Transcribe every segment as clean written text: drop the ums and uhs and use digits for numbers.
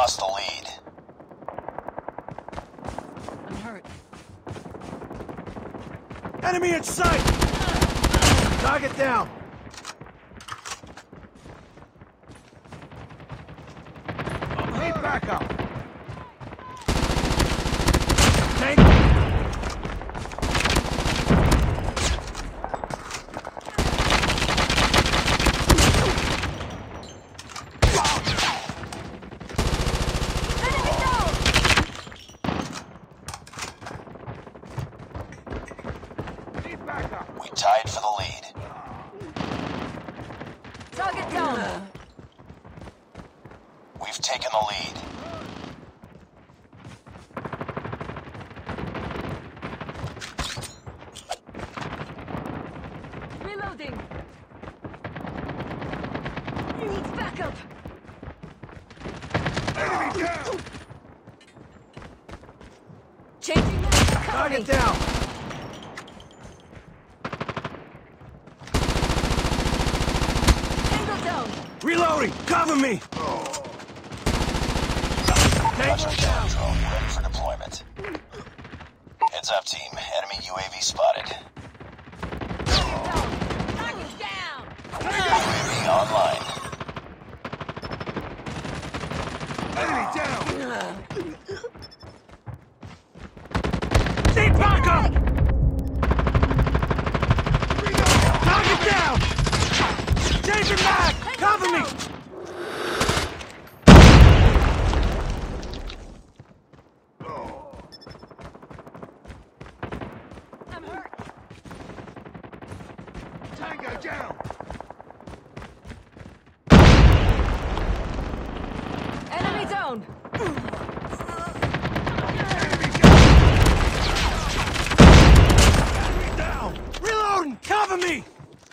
lost the lead. I'm hurt. Enemy in sight! Target down! Need backup! Tank! We tied for the lead. Target down. We've taken the lead. Reloading. Need backup. Enemy down! Changing that. Target down! Tango down. Reloading! Cover me! Roger, killer drone ready for deployment. Heads up, team. Enemy UAV spotted. Target down. UAV online. Enemy down! Need backup! Target down! Changing mag! Cover me! I'm hurt. Tango down! Enemy down. Enemy down! Reloading! Cover me!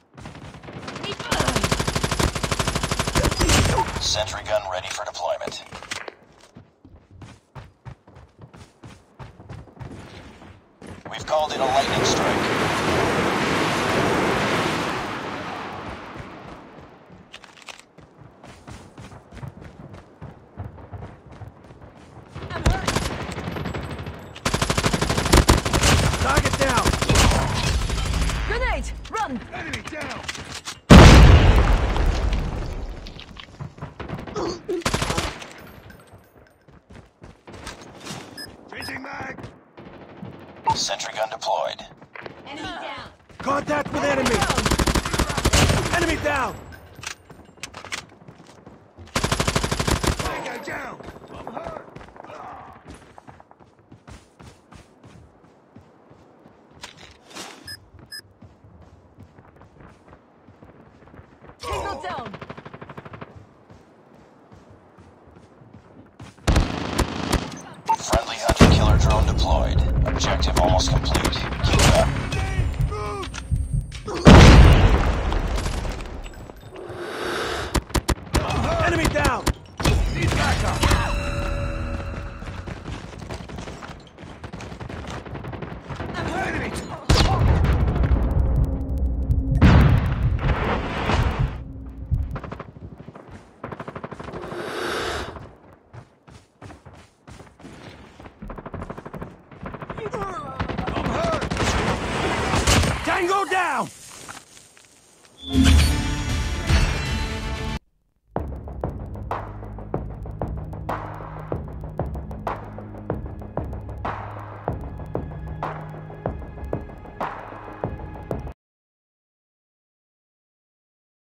Sentry gun ready for deployment. We've called in a lightning strike. I'm hurt. Target down! Grenade. Run. Enemy down! Changing mag! Sentry gun deployed. Enemy down. Contact with enemy! Enemy down! Tango down! I'm hurt! Tango down. Friendly hunter-killer drone deployed. Objective almost complete. Keep it up. Enemy down! Need backup!